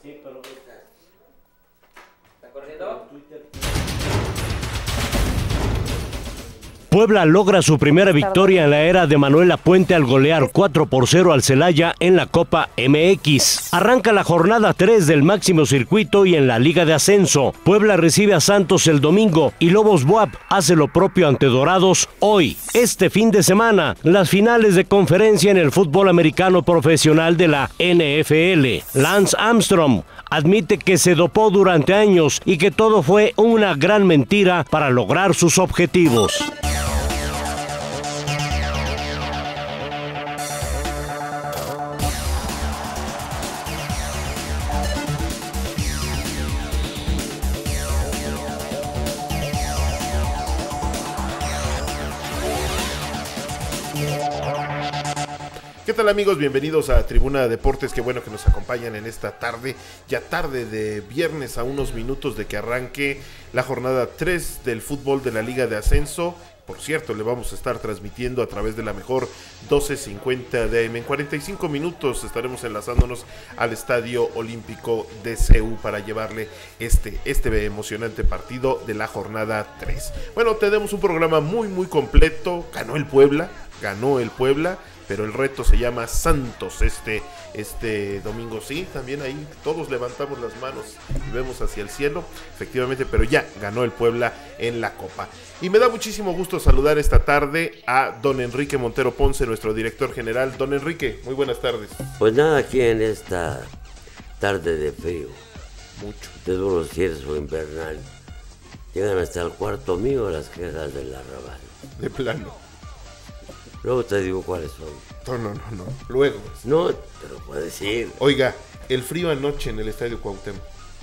Sí, pero... ¿Está corriendo? Puebla logra su primera victoria en la era de Manuel Lapuente al golear 4-0 al Celaya en la Copa MX. Arranca la jornada 3 del máximo circuito y en la Liga de Ascenso. Puebla recibe a Santos el domingo y Lobos BUAP hace lo propio ante Dorados hoy. Este fin de semana, las finales de conferencia en el fútbol americano profesional de la NFL. Lance Armstrong admite que se dopó durante años y que todo fue una gran mentira para lograr sus objetivos. ¿Qué tal, amigos? Bienvenidos a Tribuna Deportes. Qué bueno que nos acompañan en esta tarde, ya tarde de viernes, a unos minutos de que arranque la jornada 3 del fútbol de la Liga de Ascenso. Por cierto, le vamos a estar transmitiendo a través de la mejor 1250 de AM. En 45 minutos estaremos enlazándonos al Estadio Olímpico de CEU para llevarle este emocionante partido de la jornada 3. Bueno, tenemos un programa muy completo. Ganó el Puebla, pero el reto se llama Santos este domingo. Sí, también ahí todos levantamos las manos y vemos hacia el cielo, efectivamente, pero ya ganó el Puebla en la Copa. Y me da muchísimo gusto saludar esta tarde a don Enrique Montero Ponce, nuestro director general. Don Enrique, muy buenas tardes. Pues nada, aquí en esta tarde de frío, Mucho. de duro cierzo invernal, llegan hasta el cuarto mío las quejas del arrabal. De plano. Luego te digo cuáles son. No. Luego. No, te lo puedo decir. Oiga, el frío anoche en el Estadio Cuauhtémoc.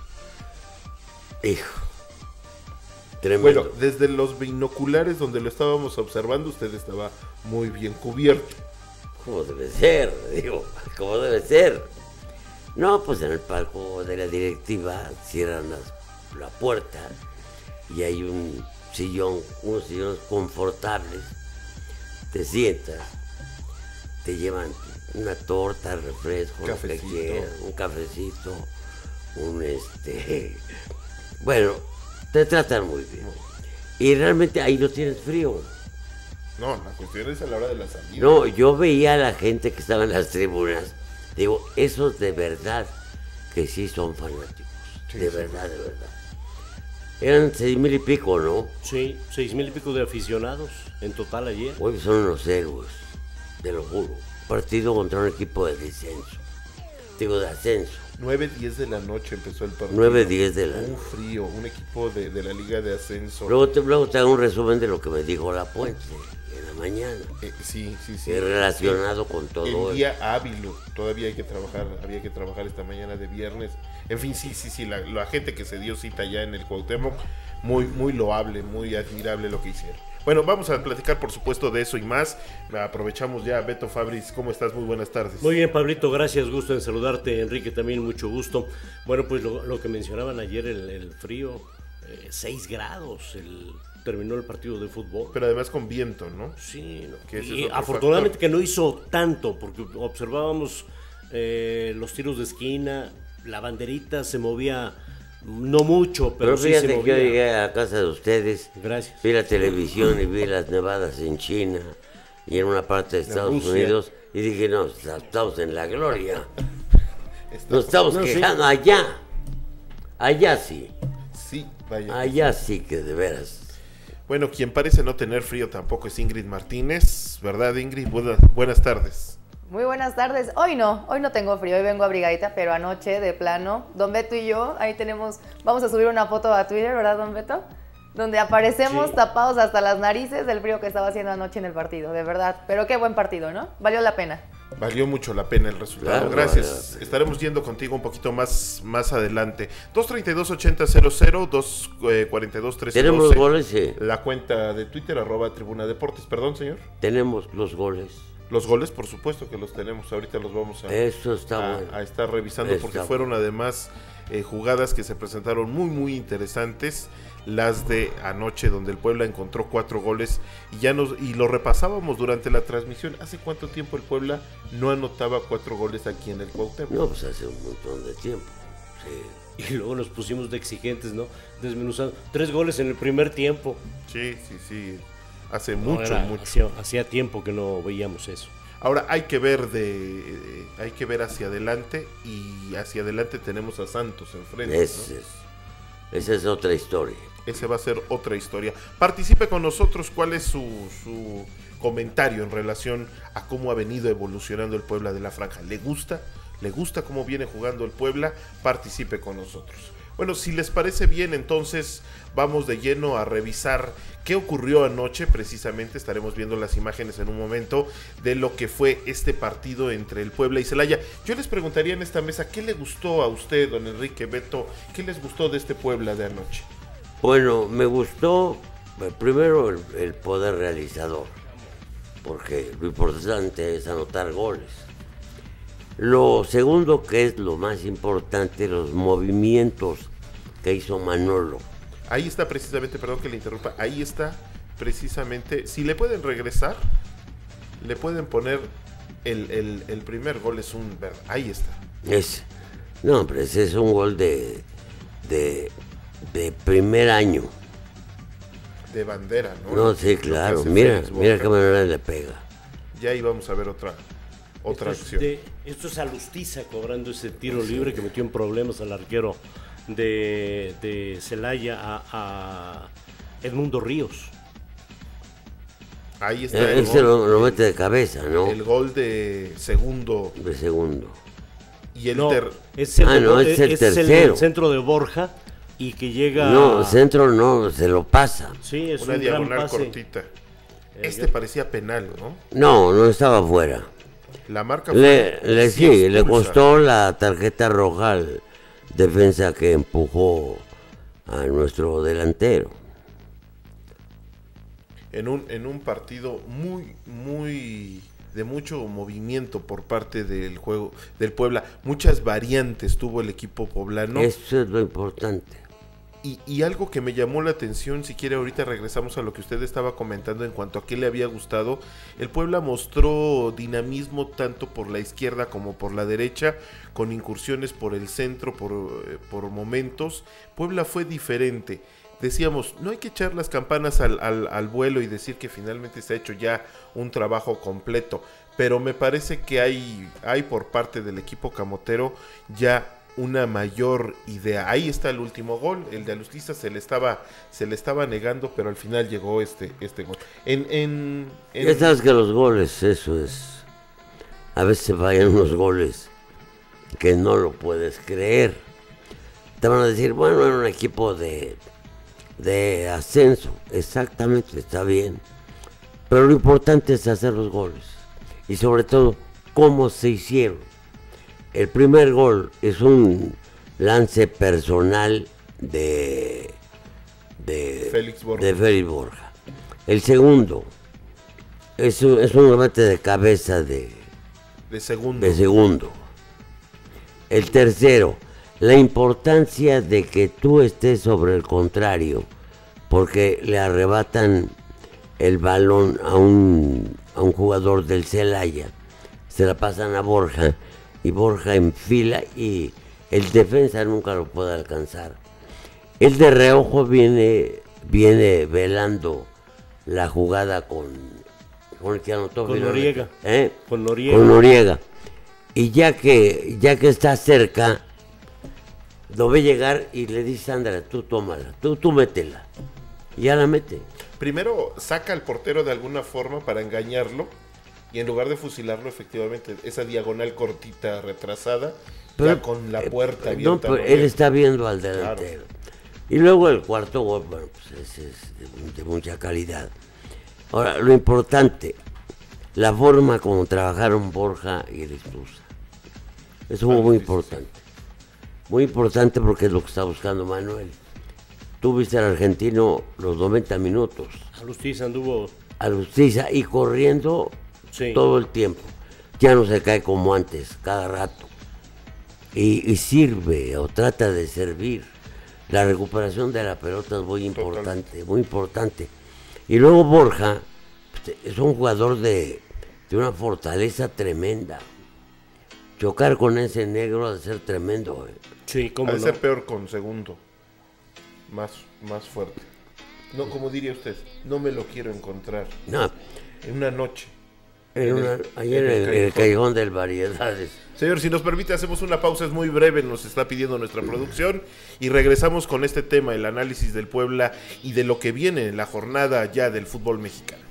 Hijo. Tremendo. Bueno, desde los binoculares donde lo estábamos observando, usted estaba muy bien cubierto. Como debe ser, digo, como debe ser. No, pues en el palco de la directiva cierran la puerta y hay unos sillones confortables. Te sientas, te llevan una torta, refresco, lo que quieras, un cafecito, bueno, te tratan muy bien. Y realmente ahí no tienes frío. No, la cuestión es a la hora de la salida. No, yo veía a la gente que estaba en las tribunas, digo, esos de verdad que sí son fanáticos, de verdad. Eran 6,000 y pico, ¿no? Sí, 6,000 y pico de aficionados en total ayer. Hoy son unos héroes, te lo juro. Partido contra un equipo de descenso. Digo, de ascenso. 9:10 de la noche empezó el partido. 9:10 de la noche. Un frío, un equipo de la Liga de Ascenso. Luego te hago un resumen de lo que me dijo Lapuente en la mañana. Sí. Relacionado con todo el día hábil, todavía había que trabajar esta mañana de viernes. En fin, sí, la gente que se dio cita ya en el Cuauhtémoc, muy loable, muy admirable lo que hicieron. Bueno, vamos a platicar por supuesto de eso y más. Aprovechamos ya. Beto Fabris, ¿cómo estás? Muy buenas tardes. Muy bien, Pablito, gracias, gusto en saludarte. Enrique, también mucho gusto. Bueno, pues lo que mencionaban ayer, el frío, 6 grados, terminó el partido de fútbol. Pero además con viento, ¿no? Sí, y afortunadamente que no hizo tanto, porque observábamos los tiros de esquina, la banderita se movía no mucho, pero sí se movía. Que yo llegué a casa de ustedes, gracias, vi la televisión y vi las nevadas en China y en una parte de Estados Unidos y dije, no, estamos en la gloria. Nos estamos quejando allá sí. Sí, vaya. Allá sí que de veras. Bueno, quien parece no tener frío tampoco es Ingrid Martínez, ¿verdad, Ingrid? Buenas tardes. Muy buenas tardes. Hoy no tengo frío, hoy vengo abrigadita, pero anoche de plano, don Beto y yo, ahí vamos a subir una foto a Twitter, ¿verdad, don Beto? Donde aparecemos tapados hasta las narices del frío que estaba haciendo anoche en el partido, de verdad. Pero qué buen partido, ¿no? Valió la pena. Valió mucho la pena el resultado. Claro, gracias. Estaremos yendo contigo un poquito más adelante. 232-8000, 242-1312. ¿Tenemos los goles? Sí. La cuenta de Twitter, @Tribuna Deportes. Perdón, señor. Tenemos los goles. Los goles, por supuesto que los tenemos. Ahorita los vamos Eso está bueno. a estar revisando porque fueron además jugadas que se presentaron muy interesantes. Las de anoche, donde el Puebla encontró 4 goles y lo repasábamos durante la transmisión. ¿Hace cuánto tiempo el Puebla no anotaba 4 goles aquí en el Cuauhtémoc? No, pues hace un montón de tiempo. Sí. Y luego nos pusimos de exigentes, ¿no? Desmenuzando. 3 goles en el primer tiempo. Sí. Hace No, mucho. Hacía tiempo que no veíamos eso. Ahora hay que ver hacia adelante, y hacia adelante tenemos a Santos enfrente. Esa es otra historia. Ese va a ser otra historia. Participe con nosotros. ¿Cuál es su comentario en relación a cómo ha venido evolucionando el Puebla de la Franja? ¿Le gusta? ¿Le gusta cómo viene jugando el Puebla? Participe con nosotros. Bueno, si les parece bien, entonces vamos de lleno a revisar qué ocurrió anoche. Precisamente estaremos viendo las imágenes en un momento de lo que fue este partido entre el Puebla y Celaya. Yo les preguntaría en esta mesa, ¿qué le gustó a usted, don Enrique, Beto? ¿Qué les gustó de este Puebla de anoche? Bueno, me gustó primero el poder realizador, porque lo importante es anotar goles. Lo segundo, que es lo más importante, los movimientos que hizo Manolo. Ahí está precisamente, perdón que le interrumpa, ahí está precisamente, si le pueden regresar, le pueden poner el primer gol, es ahí está. No, pero ese es un gol de primer año. De bandera, ¿no? No, sí, claro, mira qué manera le pega. Ya íbamos a ver otra acción. Esto es Alustiza cobrando ese tiro libre que metió en problemas al arquero de Celaya, a Edmundo Ríos. Ahí está el ese gol. lo mete de cabeza, ¿no? El gol de segundo. De segundo. Y el es el tercero. El centro de Borja, y que llega... No, centro no, se lo pasa. Sí, es una un diagonal gran pase. cortita. Parecía penal, ¿no? No estaba fuera. La marca le costó la tarjeta roja al defensa que empujó a nuestro delantero. En un partido muy de mucho movimiento por parte del juego del Puebla, muchas variantes tuvo el equipo poblano. Eso es lo importante. Y algo que me llamó la atención, si quiere ahorita regresamos a lo que usted estaba comentando en cuanto a qué le había gustado. El Puebla mostró dinamismo tanto por la izquierda como por la derecha, con incursiones por el centro por momentos. Puebla fue diferente. Decíamos, no hay que echar las campanas al vuelo y decir que finalmente se ha hecho ya un trabajo completo, pero me parece que hay por parte del equipo camotero ya una mayor idea. Ahí está el último gol, el de Alustiza se le estaba negando, pero al final llegó este gol. Ya sabes que los goles, eso es, a veces fallan unos goles que no lo puedes creer. Te van a decir, bueno, era un equipo de ascenso, exactamente, está bien, pero lo importante es hacer los goles y sobre todo cómo se hicieron. El primer gol es un lance personal de Félix Borja. El segundo es un remate de cabeza de segundo. El tercero, la importancia de que tú estés sobre el contrario, porque le arrebatan el balón a un jugador del Celaya, se la pasan a Borja y Borja enfila y el defensa nunca lo puede alcanzar. El de reojo viene velando la jugada con el que anotó con Noriega. Con Noriega. Y ya que está cerca, lo ve llegar y le dice, ándale, tú tómala, tú métela. Y ya la mete. Primero saca al portero de alguna forma para engañarlo, y en lugar de fusilarlo, efectivamente, esa diagonal cortita retrasada, pero, ya con la puerta abierta. No, pero él está viendo al delantero. Claro. Y luego el cuarto gol, bueno, pues ese es de mucha calidad. Ahora, lo importante, la forma como trabajaron Borja y Alustiza. Eso fue muy importante. Muy importante porque es lo que está buscando Manuel. Tú viste al argentino los 90 minutos. Alustiza y corriendo todo el tiempo. Ya no se cae como antes, cada rato. Y sirve o trata de servir. La recuperación de la pelota es muy importante, muy importante. Y luego Borja es un jugador de una fortaleza tremenda. chocar con ese negro ha de ser tremendo, ¿eh? Sí, cómo Ha de no. ser peor con segundo. Más fuerte. No, como diría usted, no me lo quiero encontrar. No, En una noche. ahí en el callejón del Variedades. Señor, si nos permite, hacemos una pausa, es muy breve, nos está pidiendo nuestra producción, y regresamos con este tema, el análisis del Puebla y de lo que viene en la jornada ya del fútbol mexicano.